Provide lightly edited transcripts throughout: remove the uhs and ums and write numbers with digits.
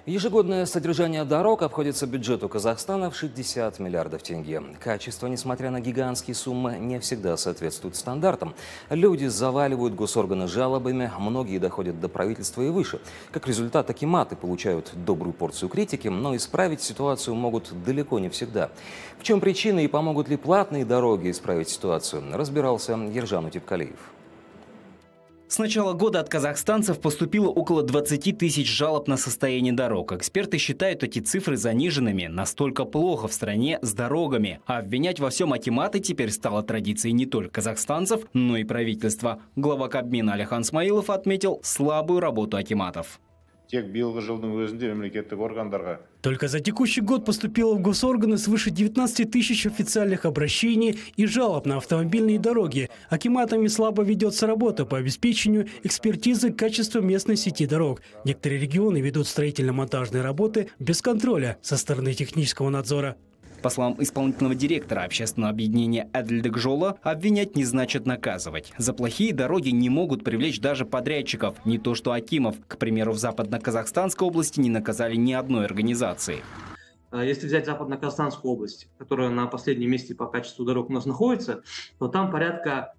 Ежегодное содержание дорог обходится бюджету Казахстана в 60 миллиардов тенге. Качество, несмотря на гигантские суммы, не всегда соответствует стандартам. Люди заваливают госорганы жалобами, многие доходят до правительства и выше. Как результат, акиматы получают добрую порцию критики, но исправить ситуацию могут далеко не всегда. В чем причина и помогут ли платные дороги исправить ситуацию, разбирался Ержан Утепкалиев. С начала года от казахстанцев поступило около 20 тысяч жалоб на состояние дорог. Эксперты считают эти цифры заниженными. Настолько плохо в стране с дорогами. А обвинять во всем акиматы теперь стало традицией не только казахстанцев, но и правительства. Глава Кабмина Алихан Смаилов отметил слабую работу акиматов. Только за текущий год поступило в госорганы свыше 19 тысяч официальных обращений и жалоб на автомобильные дороги. Акиматами слабо ведется работа по обеспечению экспертизы качества местной сети дорог. Некоторые регионы ведут строительно-монтажные работы без контроля со стороны технического надзора. По словам исполнительного директора общественного объединения Адельдекжола, обвинять не значит наказывать. За плохие дороги не могут привлечь даже подрядчиков, не то что акимов. К примеру, в Западно-Казахстанской области не наказали ни одной организации. Если взять Западно-Казахстанскую область, которая на последнем месте по качеству дорог у нас находится, то там порядка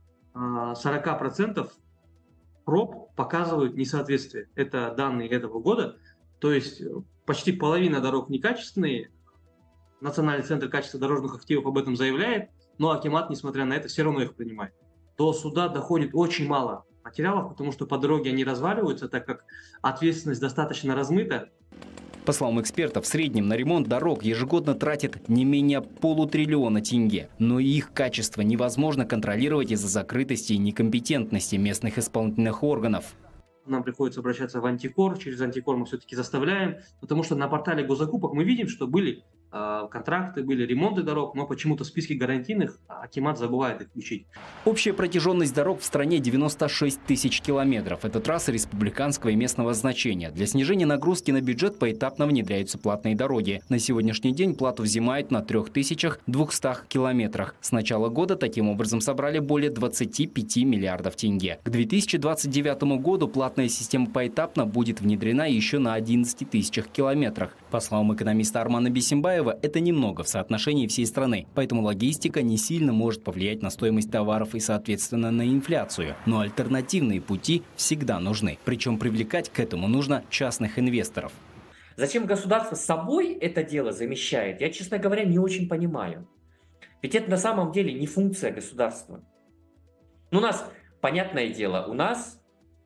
40% проб показывают несоответствие. Это данные этого года. То есть почти половина дорог некачественные. Национальный центр качества дорожных активов об этом заявляет, но акимат, несмотря на это, все равно их принимает. До суда доходит очень мало материалов, потому что по дороге они разваливаются, так как ответственность достаточно размыта. По словам экспертов, в среднем на ремонт дорог ежегодно тратит не менее полутриллиона тенге. Но их качество невозможно контролировать из-за закрытости и некомпетентности местных исполнительных органов. Нам приходится обращаться в антикор, через антикор мы все-таки заставляем, потому что на портале госзакупок мы видим, что были контракты, были ремонты дорог, но почему-то в списке гарантийных акимат забывает их включить. Общая протяженность дорог в стране 96 тысяч километров. Это трассы республиканского и местного значения. Для снижения нагрузки на бюджет поэтапно внедряются платные дороги. На сегодняшний день плату взимают на 3200 километрах. С начала года таким образом собрали более 25 миллиардов тенге. К 2029 году платная система поэтапно будет внедрена еще на 11 тысячах километрах. По словам экономиста Армана Бисимбаева, это немного в соотношении всей страны, поэтому логистика не сильно может повлиять на стоимость товаров и, соответственно, на инфляцию. Но альтернативные пути всегда нужны, причем привлекать к этому нужно частных инвесторов. Зачем государство с собой это дело замещает, я, честно говоря, не очень понимаю. Ведь это на самом деле не функция государства. У нас, понятное дело, у нас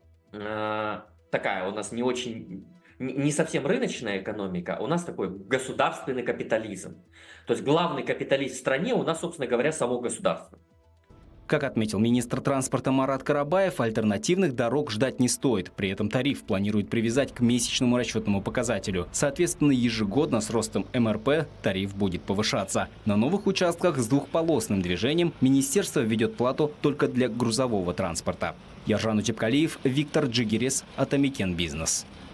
не совсем рыночная экономика, у нас такой государственный капитализм. То есть главный капиталист в стране у нас, собственно говоря, само государство. Как отметил министр транспорта Марат Карабаев, альтернативных дорог ждать не стоит. При этом тариф планируют привязать к месячному расчетному показателю. Соответственно, ежегодно с ростом МРП тариф будет повышаться. На новых участках с двухполосным движением министерство введет плату только для грузового транспорта. Ержан Утепкалиев, Виктор Джигирес, Атамикен Бизнес.